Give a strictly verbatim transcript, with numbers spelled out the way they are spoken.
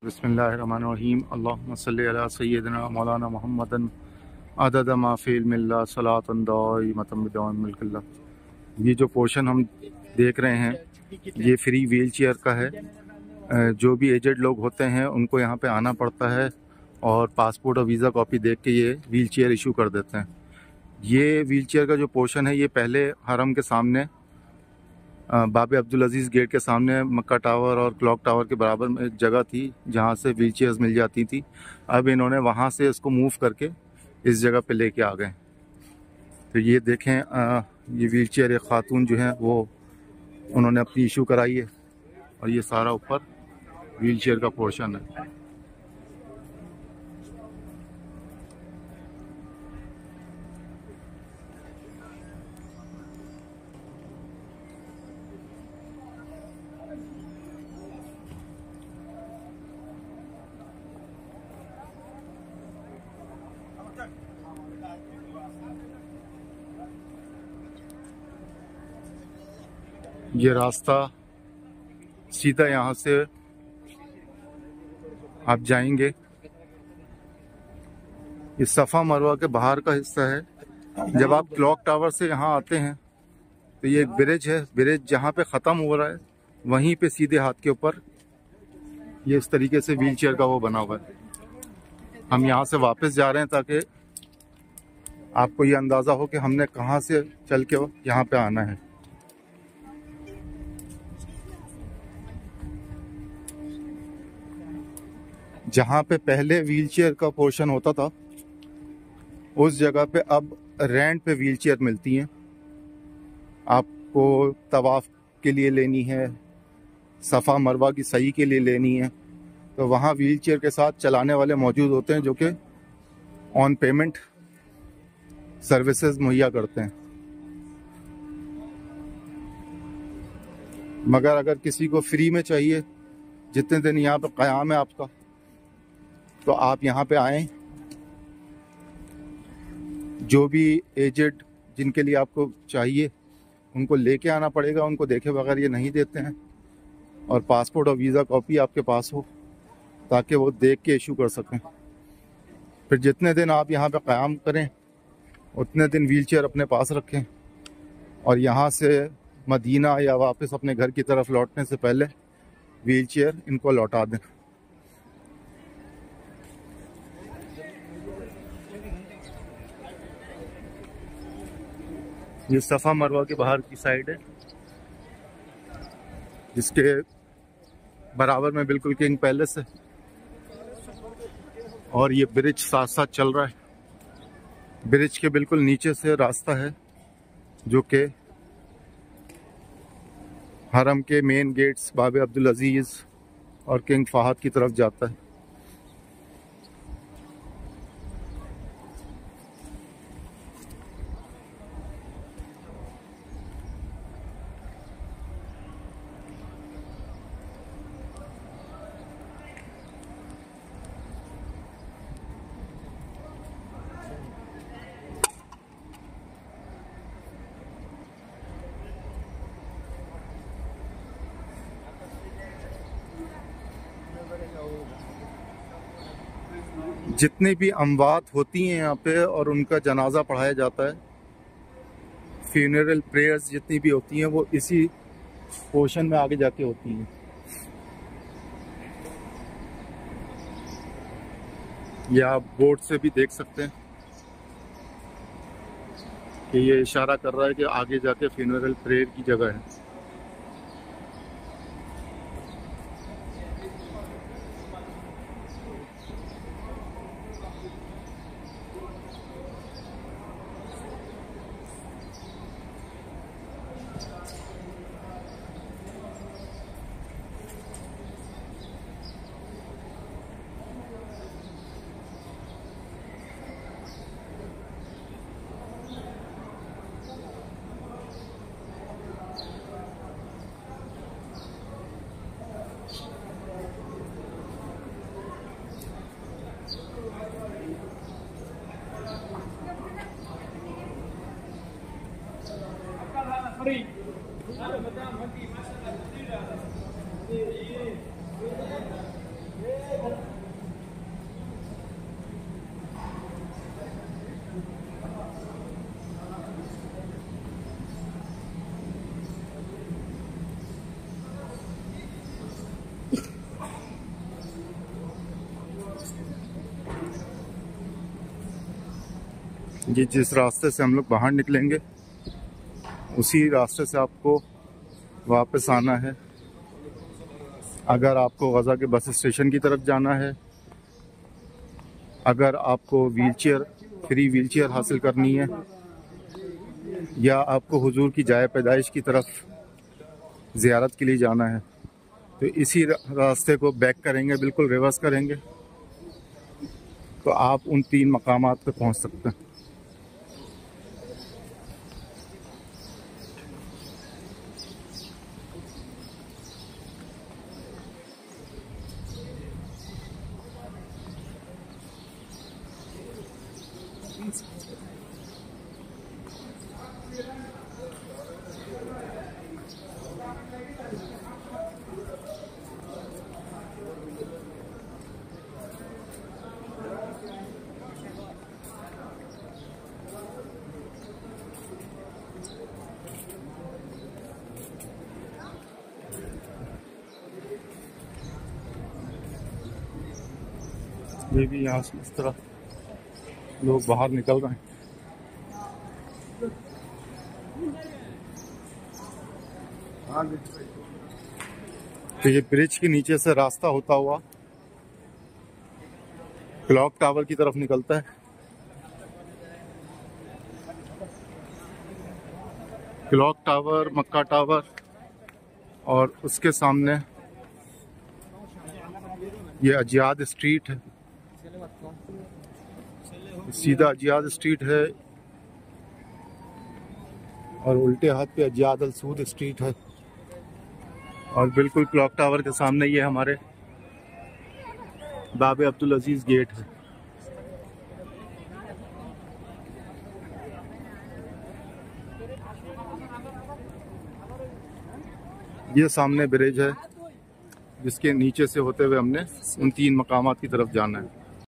बिस्मिल्लाहिर्रहमानिर्रहीम अल्लाहुम्मा सल्ली अला सय्यिदिना मौलाना मुहम्मदन अदद मा फ़िल मिल्ला सलातन दाइमतन बिदवाम मिल्किल्लाह। ये जो पोर्शन हम देख रहे हैं ये फ्री व्हील चेयर का है। जो भी एजेड लोग होते हैं उनको यहाँ पे आना पड़ता है और पासपोर्ट और वीज़ा कॉपी देख के ये व्हील चेयर इशू कर देते हैं। ये व्हील चेयर का जो पोर्शन है ये पहले हरम के सामने बाबे अब्दुल अजीज़ गेट के सामने मक्का टावर और क्लॉक टावर के बराबर में एक जगह थी जहाँ से व्हील चेयर्स मिल जाती थी। अब इन्होंने वहाँ से इसको मूव करके इस जगह पे लेके आ गए। तो ये देखें, आ, ये व्हील चेयर एक खातून जो है वो उन्होंने अपनी इशू कराई है और ये सारा ऊपर व्हील चेयर का पोर्शन है। ये रास्ता सीधा यहाँ से आप जाएंगे, ये सफ़ा मरवा के बाहर का हिस्सा है। जब आप क्लॉक टावर से यहाँ आते हैं तो ये एक ब्रिज है, ब्रिज जहाँ पे ख़त्म हो रहा है वहीं पे सीधे हाथ के ऊपर ये इस तरीके से व्हील चेयर का वो बना हुआ है। हम यहाँ से वापस जा रहे हैं ताकि आपको ये अंदाज़ा हो कि हमने कहाँ से चल के यहाँ पे आना है। जहाँ पे पहले व्हील चेयर का पोर्शन होता था उस जगह पे अब रेंट पे व्हील चेयर मिलती हैं। आपको तवाफ के लिए लेनी है, सफ़ा मरवा की सही के लिए लेनी है, तो वहाँ व्हील चेयर के साथ चलाने वाले मौजूद होते हैं जो कि ऑन पेमेंट सर्विसेज मुहैया करते हैं। मगर अगर किसी को फ्री में चाहिए, जितने दिन यहाँ पर क़याम है आपका, तो आप यहाँ पे आएँ। जो भी एजेड जिनके लिए आपको चाहिए उनको लेके आना पड़ेगा, उनको देखे बगैर ये नहीं देते हैं। और पासपोर्ट और वीज़ा कॉपी आपके पास हो ताकि वो देख के इशू कर सकें। फिर जितने दिन आप यहाँ पे क़याम करें उतने दिन व्हील चेयर अपने पास रखें और यहाँ से मदीना या वापस अपने घर की तरफ लौटने से पहले व्हील चेयर इनको लौटा दें। ये सफ़ा मरवा के बाहर की साइड है, जिसके बराबर में बिल्कुल किंग पैलेस है और ये ब्रिज साथ साथ चल रहा है। ब्रिज के बिल्कुल नीचे से रास्ता है जो कि हरम के मेन गेट्स बाबे अब्दुल अजीज़ और किंग फहद की तरफ जाता है। जितनी भी अमवात होती हैं यहाँ पे और उनका जनाजा पढ़ाया जाता है, फ्यूनरल प्रेयर्स जितनी भी होती हैं वो इसी पोर्शन में आगे जाके होती हैं। ये आप बोर्ड से भी देख सकते हैं कि ये इशारा कर रहा है कि आगे जाके फ्यूनरल प्रेयर की जगह है। ये जिस रास्ते से हम लोग बाहर निकलेंगे उसी रास्ते से आपको वापस आना है। अगर आपको गज़ा के बस स्टेशन की तरफ जाना है, अगर आपको व्हीलचेयर फ्री व्हीलचेयर हासिल करनी है, या आपको हुजूर की जाए पैदाइश की तरफ ज़ियारत के लिए जाना है, तो इसी रास्ते को बैक करेंगे, बिल्कुल रिवर्स करेंगे तो आप उन तीन मकामात पे पहुंच सकते हैं। ये भी यहाँ से इस तरह लोग बाहर निकल रहे हैं। तो ये ब्रिज के नीचे से रास्ता होता हुआ क्लॉक टावर की तरफ निकलता है। क्लॉक टावर, मक्का टावर, और उसके सामने ये अजियाद स्ट्रीट है, सीधा अजियाद स्ट्रीट है, और उल्टे हाथ पे अजियाद अल सूद स्ट्रीट है, और बिल्कुल क्लॉक टावर के सामने ये हमारे बाबे अब्दुल अजीज गेट है। ये सामने ब्रिज है जिसके नीचे से होते हुए हमने उन तीन मकामात की तरफ जाना है।